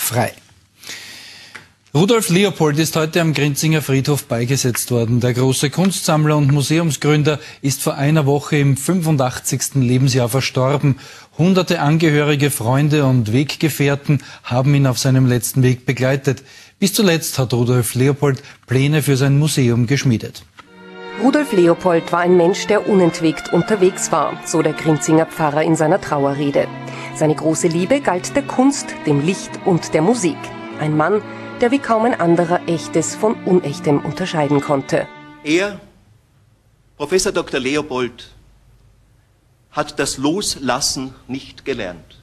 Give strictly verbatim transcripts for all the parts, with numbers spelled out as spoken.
frei. Rudolf Leopold ist heute am Grinzinger Friedhof beigesetzt worden. Der große Kunstsammler und Museumsgründer ist vor einer Woche im fünfundachtzigsten Lebensjahr verstorben. Hunderte Angehörige, Freunde und Weggefährten haben ihn auf seinem letzten Weg begleitet. Bis zuletzt hat Rudolf Leopold Pläne für sein Museum geschmiedet. Rudolf Leopold war ein Mensch, der unentwegt unterwegs war, so der Grinzinger Pfarrer in seiner Trauerrede. Seine große Liebe galt der Kunst, dem Licht und der Musik. Ein Mann, der wie kaum ein anderer Echtes von Unechtem unterscheiden konnte. Er, Professor Doktor Leopold, hat das Loslassen nicht gelernt.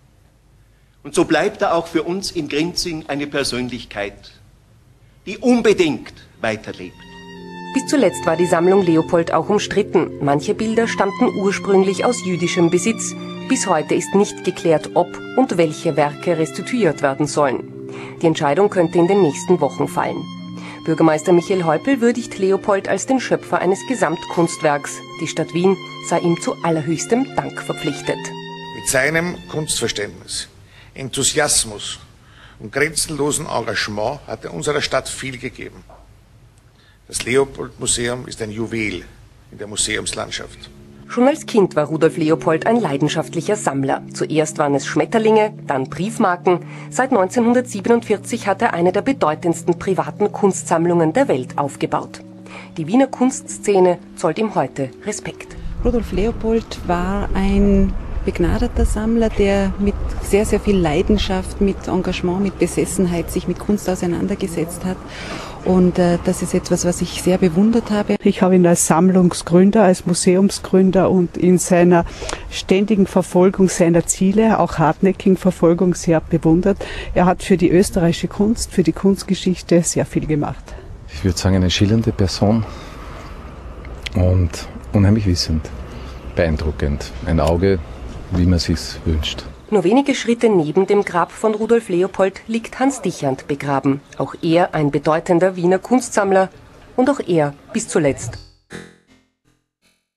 Und so bleibt er auch für uns in Grinzing eine Persönlichkeit, die unbedingt weiterlebt. Bis zuletzt war die Sammlung Leopold auch umstritten. Manche Bilder stammten ursprünglich aus jüdischem Besitz. Bis heute ist nicht geklärt, ob und welche Werke restituiert werden sollen. Die Entscheidung könnte in den nächsten Wochen fallen. Bürgermeister Michael Häupl würdigt Leopold als den Schöpfer eines Gesamtkunstwerks. Die Stadt Wien sei ihm zu allerhöchstem Dank verpflichtet. Mit seinem Kunstverständnis, Enthusiasmus und grenzenlosen Engagement hat er unserer Stadt viel gegeben. Das Leopold-Museum ist ein Juwel in der Museumslandschaft. Schon als Kind war Rudolf Leopold ein leidenschaftlicher Sammler. Zuerst waren es Schmetterlinge, dann Briefmarken. Seit neunzehnhundertsiebenundvierzig hat er eine der bedeutendsten privaten Kunstsammlungen der Welt aufgebaut. Die Wiener Kunstszene zollt ihm heute Respekt. Rudolf Leopold war ein begnadeter Sammler, der mit sehr, sehr viel Leidenschaft, mit Engagement, mit Besessenheit sich mit Kunst auseinandergesetzt hat. Und äh, das ist etwas, was ich sehr bewundert habe. Ich habe ihn als Sammlungsgründer, als Museumsgründer und in seiner ständigen Verfolgung seiner Ziele, auch hartnäckigen Verfolgung, sehr bewundert. Er hat für die österreichische Kunst, für die Kunstgeschichte sehr viel gemacht. Ich würde sagen, eine schillernde Person und unheimlich wissend, beeindruckend. Ein Auge, wie man sich's wünscht. Nur wenige Schritte neben dem Grab von Rudolf Leopold liegt Hans Dichand begraben. Auch er ein bedeutender Wiener Kunstsammler und auch er bis zuletzt